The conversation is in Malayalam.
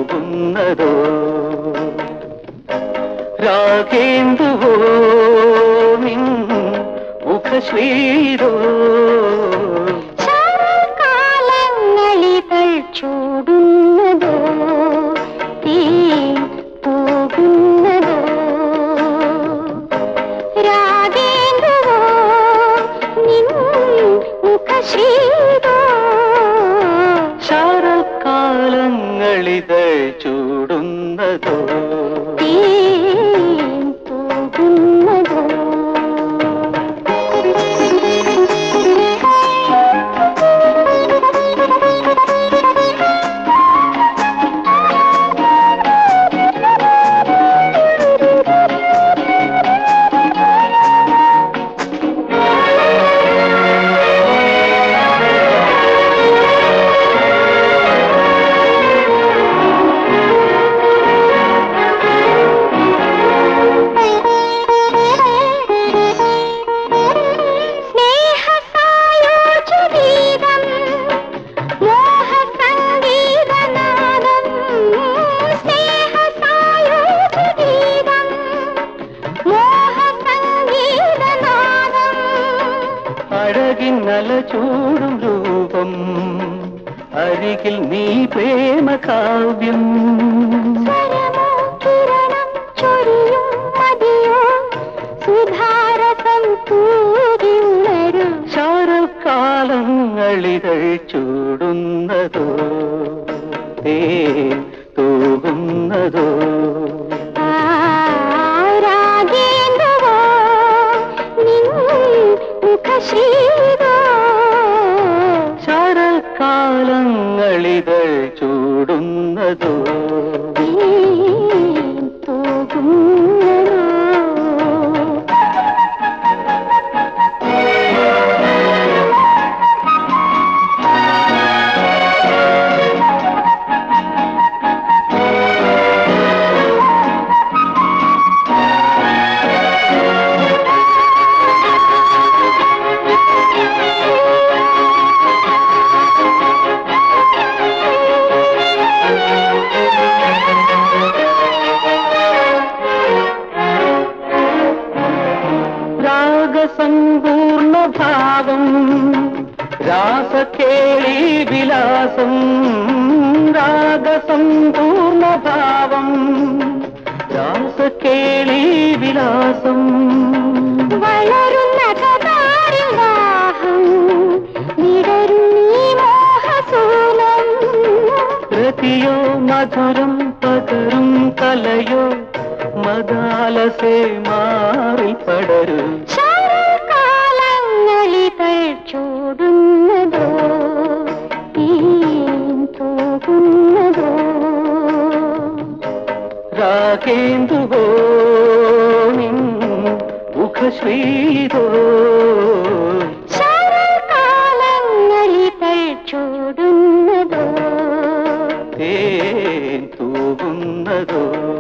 തൂകുന്നതോ രാഗേന്ദുവോ നിൻ മുഖശ്രീരോ കാലങ്ങളിതൾ ചൂടുന്നതോ തീ പോകുന്നതോ രാഗേന്ദുവോ നിൻ മുഖശ്രീരോ ശരത്കാലങ്ങളിതൾ ചൂടുന്നതോ അഴകിന്നല ചൂടും രൂപം അരികിൽ നീ പ്രേമ കാവ്യം ശരത്കാലങ്ങളിതൾ ചൂടുന്നതോ തേൻ തൂകുന്നതോ ശരത്കാലങ്ങളിതൾ ചൂടുന്നതോ സമ്പൂർണ്ണ ഭാവം രാസകേളി വിലാസം രാഗസമ്പൂർണ്ണ ഭാവം രാസകേളി വിലാസം വളരുന്ന പ്രതിയോ മധുരം പകരും കലയോ മദാലസേ മാറിൽ പടരും ശരത്കാലങ്ങളിതൾ ചൂടുന്നതോ തൂകുന്നതോ രാഗേന്ദുവോ നിൻ മുഖശ്രീരോ ശരത്കാലങ്ങളിതൾ ചൂടുന്നതോ തേൻ തൂകുന്നതോ